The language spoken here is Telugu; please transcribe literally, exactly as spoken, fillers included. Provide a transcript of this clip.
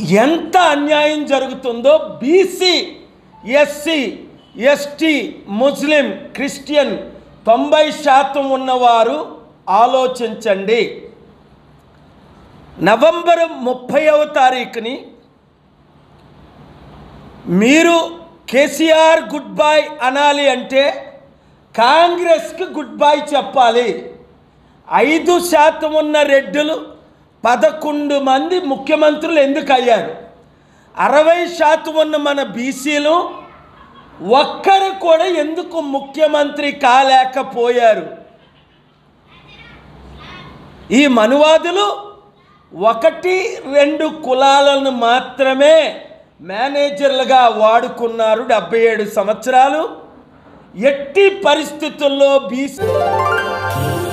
ఎంత అన్యాయం జరుగుతుందో BC, SC, ST, Muslim, Christian తొంభై శాతం ఉన్నవారు ఆలోచించండి. నవంబర్ ముప్పైవ తారీఖుని మీరు కేసీఆర్ గుడ్ బై అనాలి అంటే కాంగ్రెస్కి గుడ్ బై చెప్పాలి. ఐదు శాతం ఉన్న రెడ్డులు పదకొండు మంది ముఖ్యమంత్రులు ఎందుకు అయ్యారు? అరవై శాతం ఉన్న మన బీసీలు ఒక్కరు కూడా ఎందుకు ముఖ్యమంత్రి కాలేకపోయారు? ఈ మనువాదులు ఒకటి రెండు కులాలను మాత్రమే మేనేజర్లుగా వాడుకున్నారు డెబ్బై ఏడు సంవత్సరాలు. ఎట్టి పరిస్థితుల్లో బీసీ